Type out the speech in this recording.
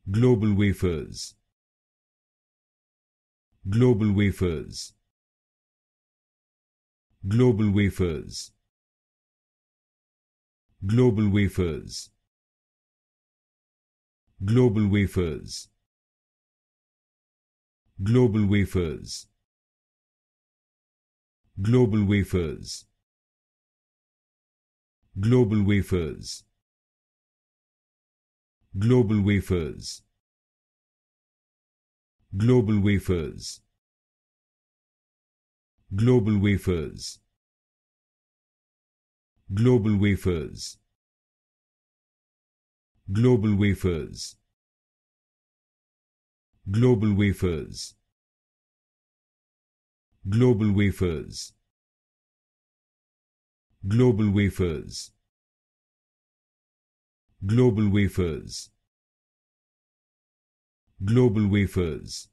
GlobalWafers, GlobalWafers, GlobalWafers, GlobalWafers, GlobalWafers, GlobalWafers, GlobalWafers, GlobalWafers, GlobalWafers, GlobalWafers, GlobalWafers, GlobalWafers, GlobalWafers, GlobalWafers, GlobalWafers, GlobalWafers, GlobalWafers, GlobalWafers,